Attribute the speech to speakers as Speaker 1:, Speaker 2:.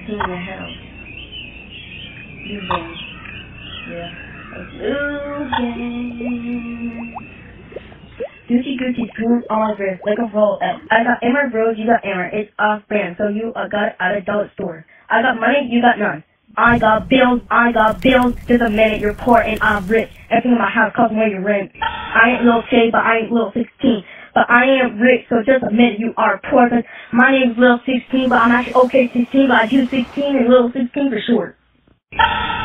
Speaker 1: 16 in the house. You game. Yeah. Blue game. Gucci Gucci spoon on my wrist like a roll up. I got Emmer bros, you got Emmer. It's off brand, so you got it at a dollar store. I got money, you got none. I got bills. Just a minute, you're poor and I'm rich. Everything in my house costs more than rent. I ain't Lil Shay, but I ain't Lil 16. But I am rich, so just admit you are poor. Cause my name's Lil 16, but I'm actually okay 16, but I do 16 and Lil 16 for sure.